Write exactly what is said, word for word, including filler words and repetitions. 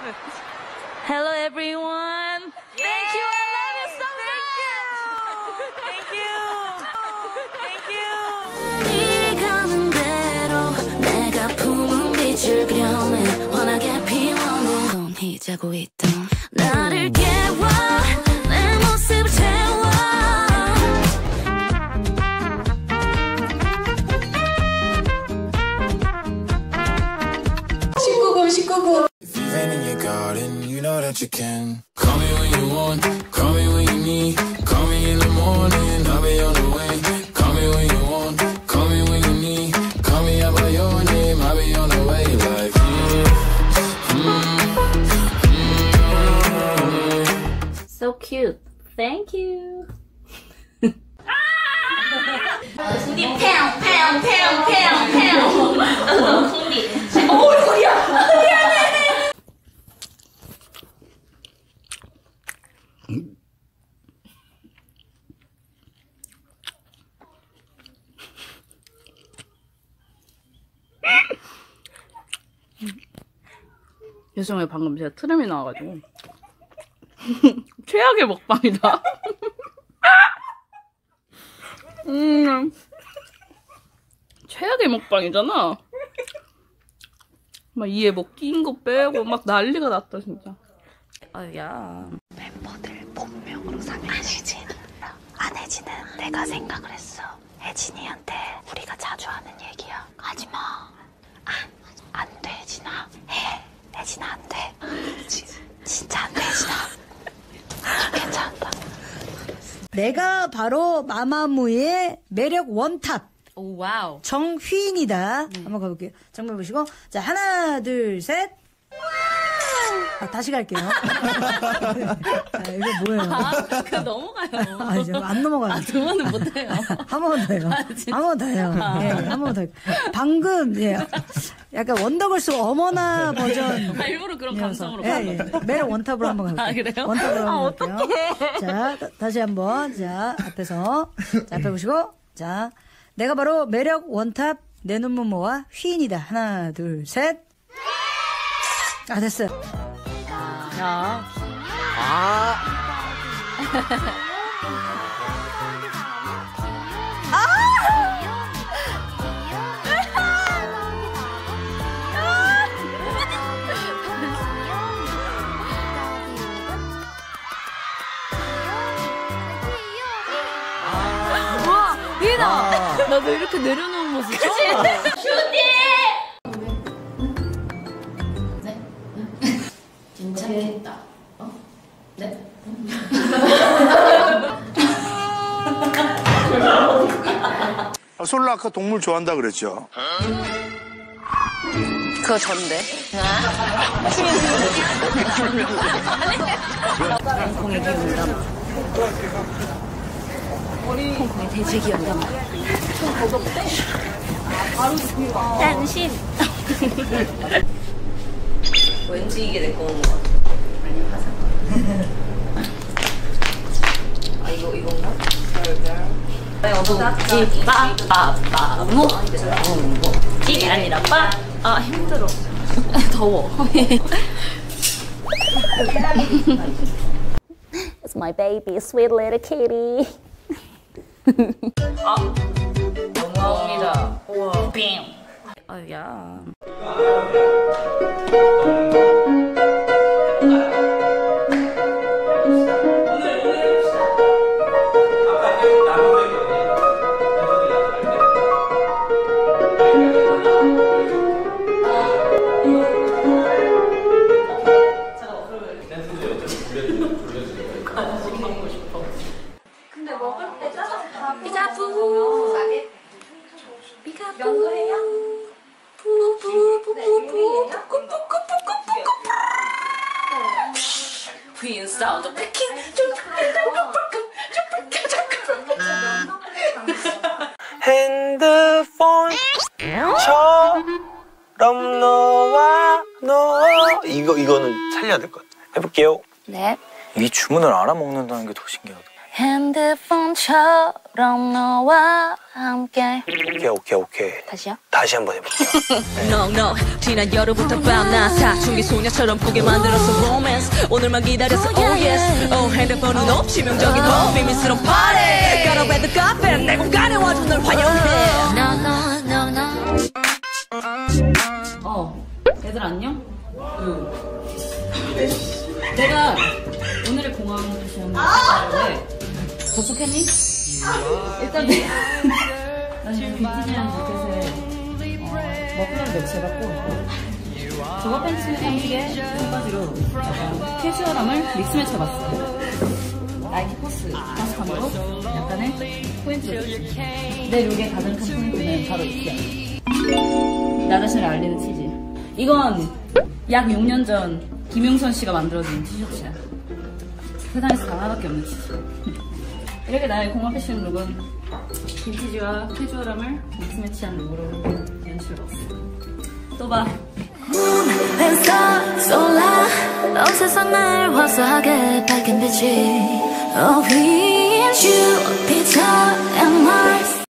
Hello everyone. Yeah. Thank you. I love you so Thank you. Thank you. 네가 품은 빛을 그려내 환하게 피워낸 건 희자고 있던 나를 깨워 내 모습을 채워 십구 금 십구 금 If you've been in your garden, you know that you can call me when you want, call me when you need, call me in the morning, I'll be on the way. Call me when you want, call me when you need, call me out by your name, I'll be on the way. Like mm, mm, mm. So cute. Thank you. 콩디 팽, 팽, 팽, 팽, 팽. 콩디. 어, 소리야. 미안해. 죄송해요. 방금 제가 트램이 나와가지고. 최악의 먹방이다. 음, 최악의 먹방이잖아. 막 이에 뭐 낀 거 빼고 막 난리가 났다 진짜. 아야. 멤버들 본명으로 삼행. 안혜진. 안혜진은 내가 생각을 했어. 혜진이한테 우리가 자주 하는 얘기야. 하지마. 안, 안 돼, 혜진아. 해. 혜진아, 안 돼. 진짜 안 돼, 혜진아. 괜찮다. 내가 바로 마마무의 매력 원탑. 오 와우. 정휘인이다. 음. 한번 가볼게요. 정말 보시고. 자, 하나, 둘, 셋. 아, 다시 갈게요. 자, 이거 뭐예요? 아, 그 넘어가요. 아, 이제 안 넘어가요. 아, 두 번은 못해요. 한 번 더 해요. 아, 한 번 더 해요. 아. 예, 한 번 더. 방금, 예. 약간 원더걸스 어머나 버전. 아, 일부러 그런 감성으로 예, 예. 매력 원탑으로 한번 가볼게요. 아, 그래요? 원탑으로 아, 한번 갈게요. 자, 다, 다시 한 번. 자, 앞에서. 자, 앞에 보시고. 자, 내가 바로 매력 원탑 내 눈물 모아 휘인이다. 하나, 둘, 셋. 아, 됐어요. 자. 아. 와, 얘다. 나도 이렇게 내려놓은 모습 처음 봐. 괜찮겠다. 어? 네? 아, 솔라 아까 동물 좋아한다 그랬죠? 그거 전데. 홍콩의 기운담. 홍콩의 돼지 기운담. 당신. 왠지 이게 내 거인 것 같아. 아니, 화상. 아, 이거, 이건가? 빠빠빠무 찌이 아니라 빠. 아, 힘들어. 더워. It's my baby, sweet little kitty. 아, 영광입니다. 우와. 빙. 아야. 휘인 사운드 패킹. 핸드폰처럼 너와 너 이거 이거는 살려야 될 것 같아. 해볼게요. 네. 이 주문을 알아먹는다는 게 더 신기하다. 핸드폰처럼 그럼 너와 함께. 오케이 오케이 오케이. 다시요? 다시 한번 해볼게요. No no 지난 여름부터 밤낮 사춘기 소녀처럼 꾸게 만들었어 romance 오늘만 기다렸어 oh yes oh 핸드폰은 없 치명적인 호 비밀스러운 party Got a bed 카페 내 공간에 와줘 널 환영해 No no no no 어, 얘들 안녕? 응. 내가 오늘의 공항 시험을 했는데 접속했니? 일단 내 나 지금 비티지한 자켓에 어, 머플러를 매치해갖고 저거 팬츠 햄식에 청바지로 약간 캐주얼함을 믹스 매치해봤어. 나이키 포스 가스감으로 약간의 포인트를 줬지. 내 룩의 가장 큰 포인트는 바로 이 티. 나 자신을 알리는 티지. 이건 약 육 년 전 김용선 씨가 만들어준 티셔츠야. 세상에서 단 하나밖에 없는 티셔츠. 이렇게 나의 공항 패션 룩은 빈티지와 캐주얼함을 믹스 매치한 룩으로 연출해봤어. 또 봐. 쏟아 온 세상을 화사하게 밝힌 빛이 어,